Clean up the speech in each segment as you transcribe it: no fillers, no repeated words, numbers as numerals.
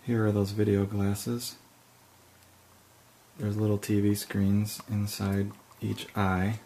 Here are those video glasses. There's little TV screens inside each eye.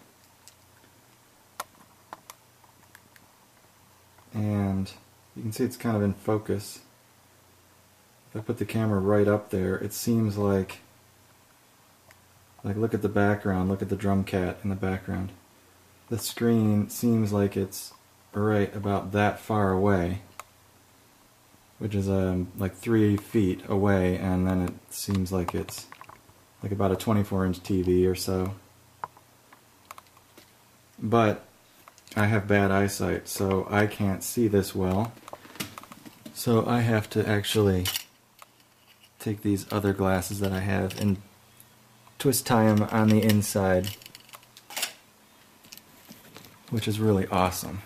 And you can see it's kind of in focus. If I put the camera right up there, it seems like look at the background, look at the drum cat in the background. The screen seems like it's right about that far away, which is like 3 feet away, and then it seems like it's like about a 24-inch TV or so. But I have bad eyesight, so I can't see this well. So I have to actually take these other glasses that I have and twist tie them on the inside, which is really awesome.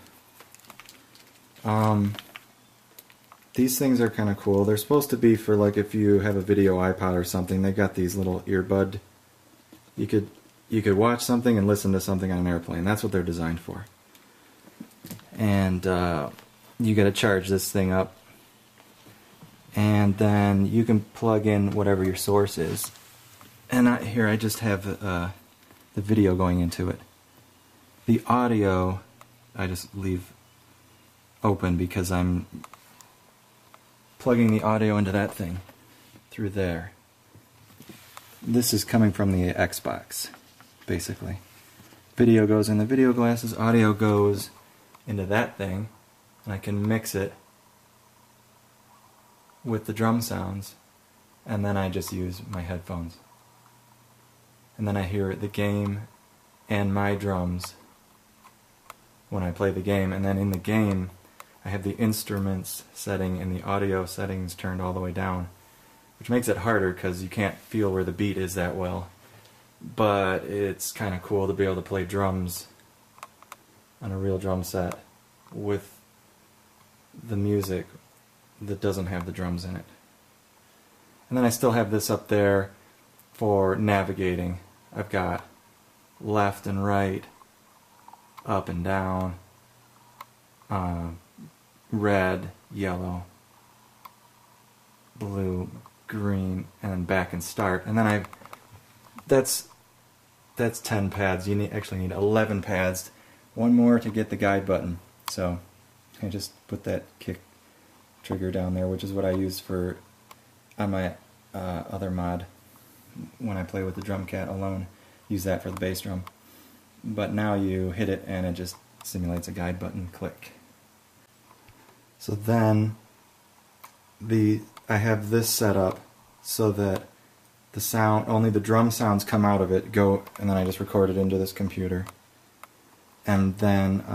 These things are kind of cool. They're supposed to be for like if you have a video iPod or something. They got these little earbud. You could watch something and listen to something on an airplane. That's what they're designed for. And you got to charge this thing up, and then you can plug in whatever your source is. And here I just have the video going into it. The audio I just leave open because I'm plugging the audio into that thing through there. This is coming from the Xbox, basically. Video goes in the video glasses, audio goes into that thing, and I can mix it with the drum sounds, and then I just use my headphones. And then I hear the game and my drums when I play the game, and then in the game I have the instruments setting and the audio settings turned all the way down, which makes it harder because you can't feel where the beat is that well. But it's kind of cool to be able to play drums on a real drum set with the music that doesn't have the drums in it. And then I still have this up there for navigating. I've got left and right, up and down, red, yellow, blue, green, and then back and start. And then that's 10 pads. You actually need 11 pads. One more to get the guide button. So I just put that kick trigger down there, which is what I use for on my other mod when I play with the drum cat alone. Use that for the bass drum. But now you hit it and it just simulates a guide button click. So then I have this set up so that the sound, only the drum sounds come out of it, go, and then I just record it into this computer. And then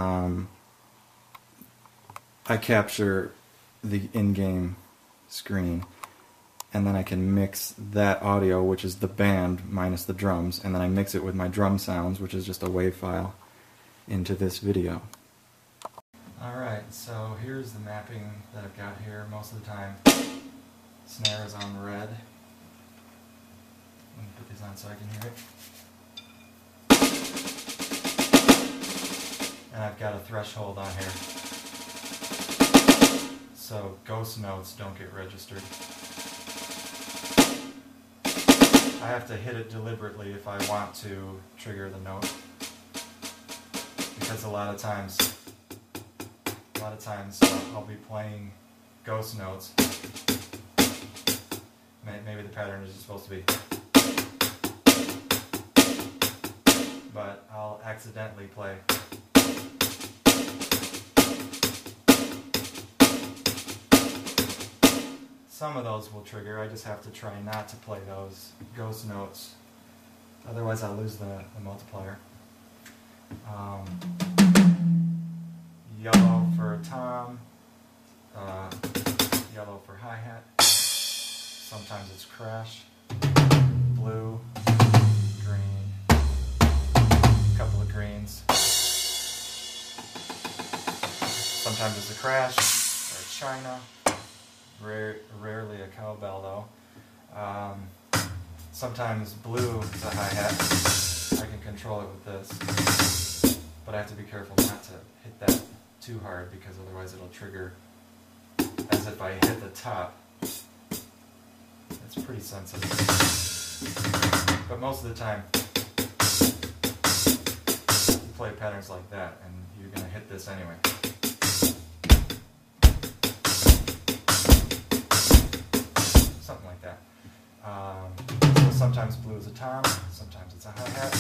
I capture the in-game screen, and then I can mix that audio, which is the band minus the drums, and then I mix it with my drum sounds, which is just a WAV file, into this video. Alright, so here's the mapping that I've got here. Most of the time, snare is on red. Let me put these on so I can hear it. And I've got a threshold on here, so ghost notes don't get registered. I have to hit it deliberately if I want to trigger the note, because a lot of times I'll be playing ghost notes. Maybe the pattern is just supposed to be, but I'll accidentally play. Some of those will trigger. I just have to try not to play those ghost notes. Otherwise I'll lose the multiplier. Yellow for tom, yellow for hi-hat. Sometimes it's crash. Blue, green, a couple of greens. Sometimes it's a crash or a china. Rarely a cowbell though. Sometimes blue is a hi-hat. I can control it with this, but I have to be careful not to hit that too hard because otherwise it'll trigger as if I hit the top it's pretty sensitive. But most of the time, you play patterns like that, and you're going to hit this anyway. Something like that. So sometimes blue is a tom, sometimes it's a hi-hat,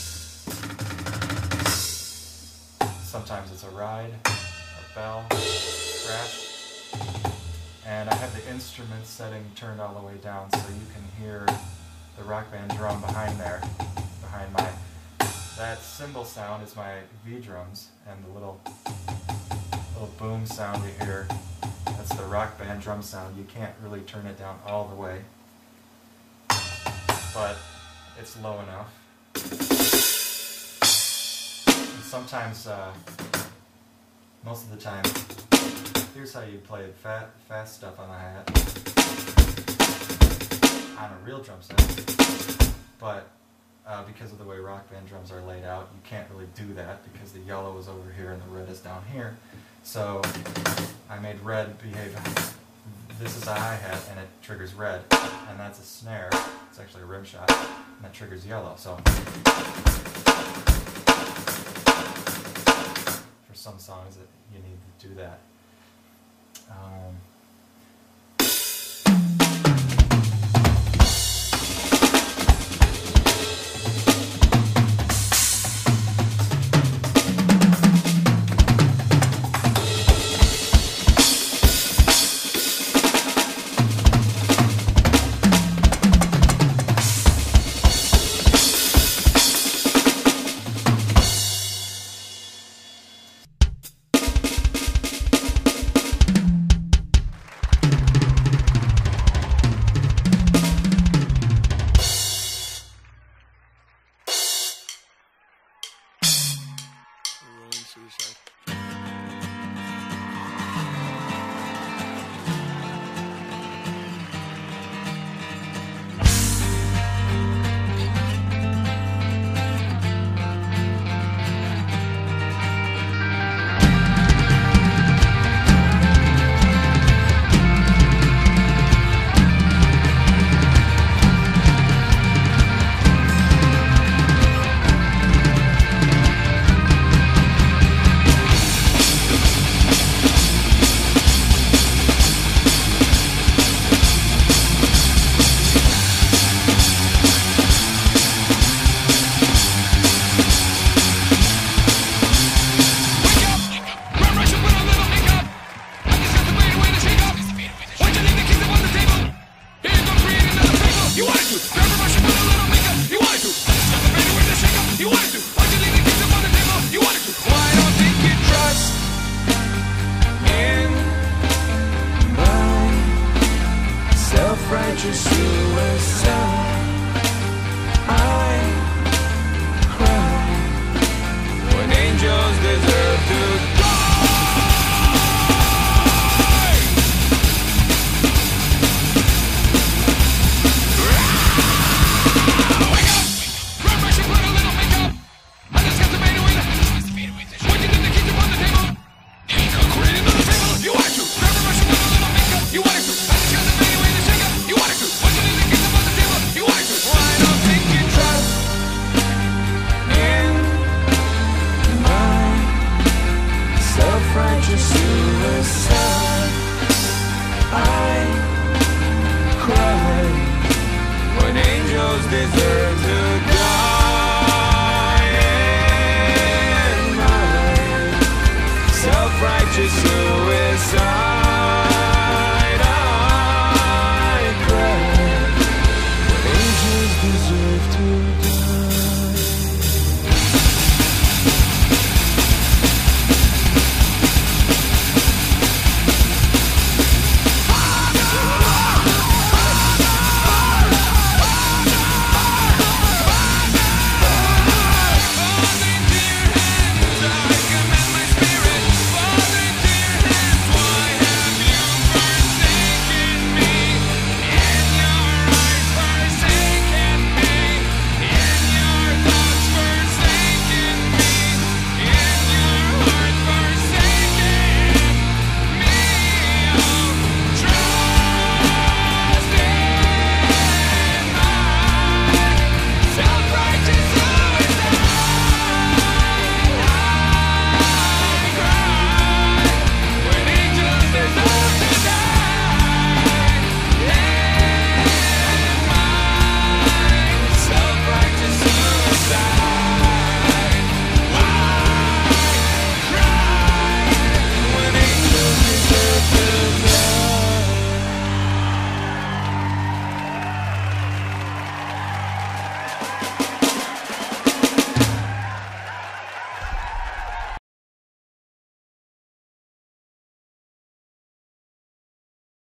sometimes it's a ride, a bell, scratch. And I have the instrument setting turned all the way down so you can hear the Rock Band drum behind there, behind my... That cymbal sound is my V drums, and the little boom sound you hear, that's the Rock Band drum sound. You can't really turn it down all the way, but it's low enough. And sometimes, most of the time, here's how you play fast stuff on a hi-hat on a real drum set, but because of the way Rock Band drums are laid out, you can't really do that because the yellow is over here and the red is down here. So I made red behave. This is a hi-hat and it triggers red, and that's a snare. It's actually a rim shot, and that triggers yellow. So for some songs, you need to do that. Self-righteous suicide. I cry when angels deserve to die. Wake up! Run, rush, and put a little makeup. I just got the maid away. What you did to keep upon the table? Ain't no creating on the table. You wanted to. Run, rush, and put a little makeup. You wanted to. I just got the maid away. You wanted to. What you did to keep upon the table? You wanted to. Why don't think you trust in my self-righteous suicide? I cry when angels deserve to